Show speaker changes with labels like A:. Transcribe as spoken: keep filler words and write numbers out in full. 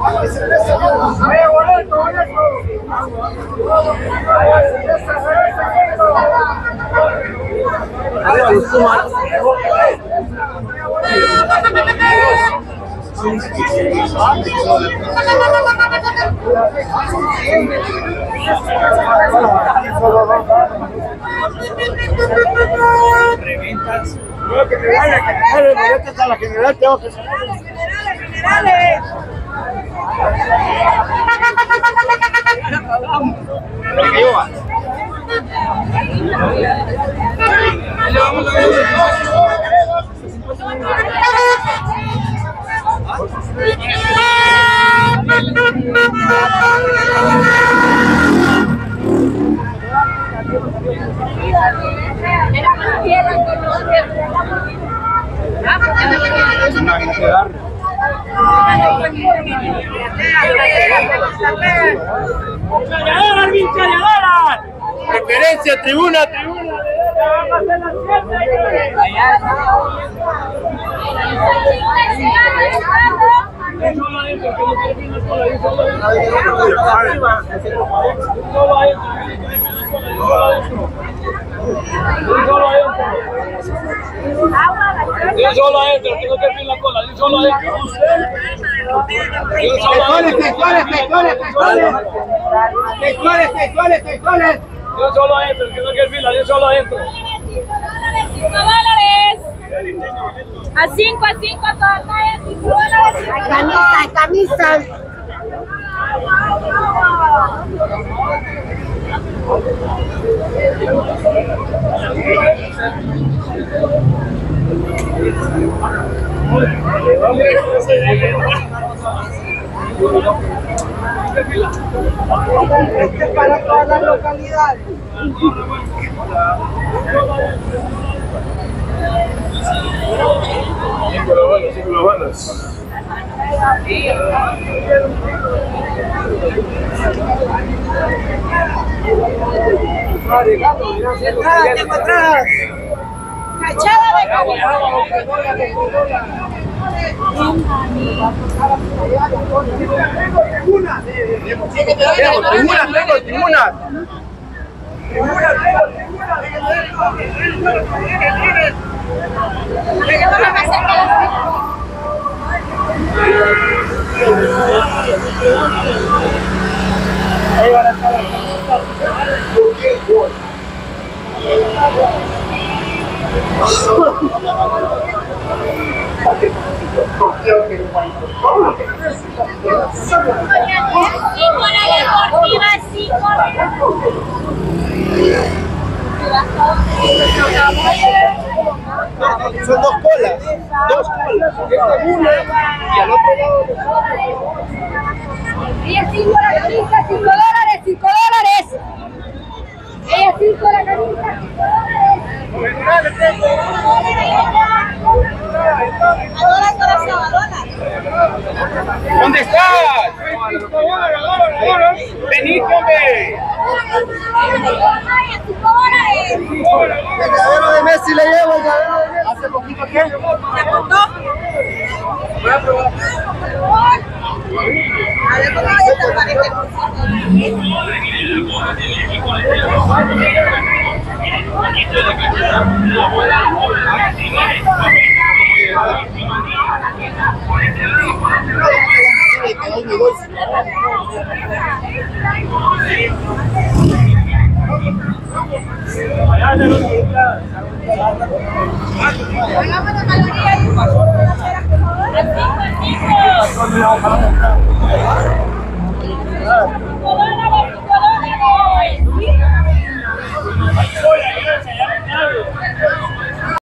A: Reventas. No, que me vaya, que me vaya, boletas a la general, tengo que salir.
B: Generales, generales.
A: Que yo va.
C: ¡Chayadoras, bien chayadoras!
A: Preferencia, tribuna, tribuna.
C: Yo solo adentro, tengo que abrir la cola, yo solo adentro.
A: Textuales, textuales, textuales, textuales. Textuales, textuales, textuales.
C: Yo solo adentro, tengo que abrirla, yo solo adentro.
B: cinco dólares. A cinco, a cinco, todas cinco dólares.
D: Hay camisas, hay camisas. Este es para todas las localidades.
A: Cinco los buenos, cinco los buenos.
D: Entradas, tengo entradas. Cachada de calidad.
A: Tribuna, tribuna, tengo tribuna. Tribuna, tengo ahí van a estar son dos colas, dos colas. Esta es una y al otro lado.
B: Ella cinco la camisa, cinco dólares, cinco dólares. Ella cinco la camisa, cinco dólares. Adora el corazón, adora.
A: ¿Dónde estás? Vení, hombre.
B: cinco dólares.
A: El llavero de Messi le llevo, el llavero de Messi. ¿Hace poquito qué?
B: ¿Se apuntó?
A: Voy a probar.
B: A ver cómo se te parece. Hagamos la mayoría y